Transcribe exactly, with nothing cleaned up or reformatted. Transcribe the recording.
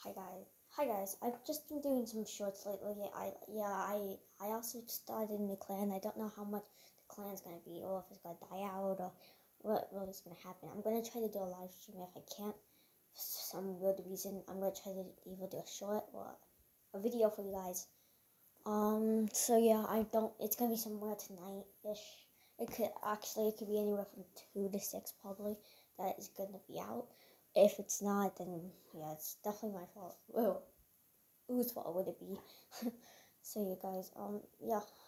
Hi guys. Hi guys. I've just been doing some shorts lately. I yeah, I I also started a new clan. I don't know how much the clan's gonna be or if it's gonna die out or what what is gonna happen. I'm gonna try to do a live stream if I can't for some weird reason. I'm gonna try to either do a short or a video for you guys. Um so yeah, I don't it's gonna be somewhere tonight ish. It could actually it could be anywhere from two to six probably that is gonna be out. If it's not, then yeah, it's definitely my fault. Whoa, whose fault would it be? So you guys, um, yeah,